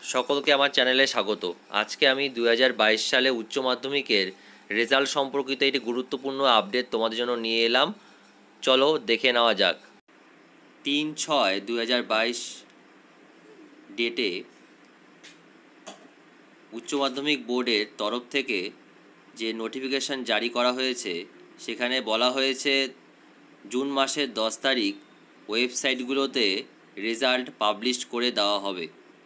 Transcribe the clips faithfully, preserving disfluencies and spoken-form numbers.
সকলকে আমার চ্যানেলে স্বাগত। আজকে আমি দুই হাজার বাইশ সালে উচ্চ মাধ্যমিকের রেজাল্ট সম্পর্কিত একটি গুরুত্বপূর্ণ আপডেট তোমাদের জন্য নিয়ে এলাম। চলো দেখে নেওয়া যাক। তিন ছয় দুই হাজার বাইশ ডেটে উচ্চ মাধ্যমিক বোর্ডের তরফ থেকে যে নোটিফিকেশান জারি করা হয়েছে সেখানে বলা হয়েছে জুন মাসের দশ তারিখ ওয়েবসাইটগুলোতে রেজাল্ট পাবলিশ করে দেওয়া হবে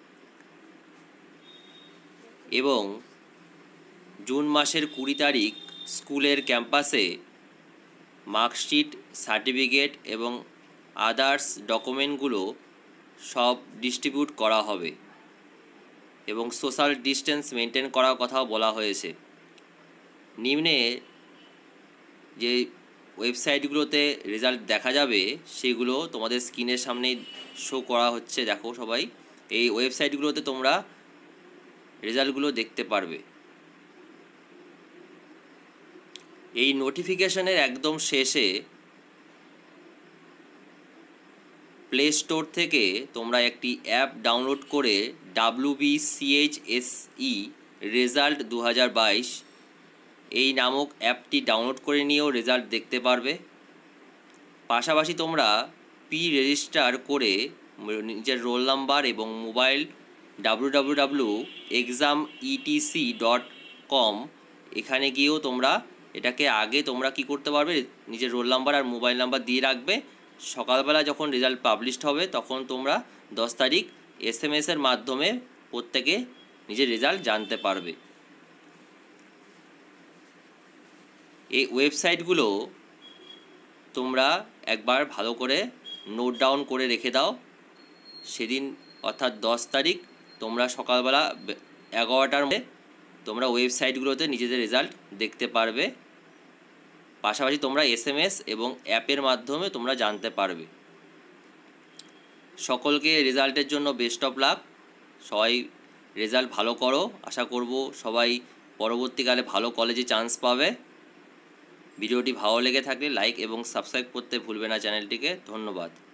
এবং জুন মাসের কুড়ি তারিখ স্কুলের ক্যাম্পাসে মার্কশিট, সার্টিফিকেট এবং আদার্স ডকুমেন্টগুলো সব ডিস্ট্রিবিউট করা হবে এবং সোশ্যাল ডিস্টেন্স মেনটেন করার কথাও বলা হয়েছে। নিম্নে যে ওয়েবসাইটগুলোতে রেজাল্ট দেখা যাবে সেগুলো তোমাদের স্ক্রিনের সামনেই শো করা হচ্ছে। দেখো সবাই, এই ওয়েবসাইটগুলোতে তোমরা রেজাল্টগুলো দেখতে পারবে। এই নোটিফিকেশনের একদম শেষে প্লে স্টোর থেকে তোমরা একটি অ্যাপ ডাউনলোড করে ডাব্লিউবিসিএইচএসই রেজাল্ট দু হাজার বাইশ এই নামক অ্যাপটি ডাউনলোড করে নিয়েও রেজাল্ট দেখতে পারবে। পাশাপাশি তোমরা পি রেজিস্টার করে নিজের রোল নাম্বার এবং mobile W W W dot exam ETC dot com এখানে গিয়েও তোমরা এটাকে আগে তোমরা কি করতে পারবে, নিজের রোল নাম্বার আর মোবাইল নাম্বার দিয়ে রাখবে। সকালবেলা যখন রেজাল্ট পাবলিশড হবে তখন তোমরা দশ তারিখ এস এম এসের মাধ্যমে প্রত্যেকে নিজের রেজাল্ট জানতে পারবে। এই ওয়েবসাইটগুলো তোমরা একবার ভালো করে নোট ডাউন করে রেখে দাও। সেদিন অর্থাৎ দশ তারিখ তোমরা সকালবেলা এগারোটার মধ্যে তোমরা ওয়েবসাইটগুলোতে নিজেদের রেজাল্ট দেখতে পারবে। পাশাপাশি তোমরা এস এম এস এবং অ্যাপের মাধ্যমে তোমরা জানতে পারবে। সকলকে রেজাল্টের জন্য বেস্ট অফ লাক। সবাই রেজাল্ট ভালো করো। আশা করব সবাই পরবর্তীকালে ভালো কলেজে চান্স পাবে। ভিডিওটি ভালো লেগে থাকলে লাইক এবং সাবস্ক্রাইব করতে ভুলবে না চ্যানেলটিকে। ধন্যবাদ।